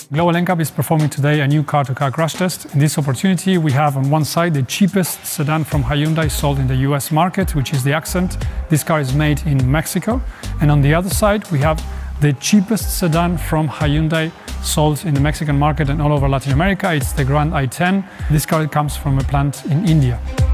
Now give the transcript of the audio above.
Global Ncap is performing today a new car-to-car crash test. In this opportunity, we have on one side the cheapest sedan from Hyundai sold in the US market, which is the Accent. This car is made in Mexico. And on the other side, we have the cheapest sedan from Hyundai sold in the Mexican market and all over Latin America. It's the Grand i10. This car comes from a plant in India.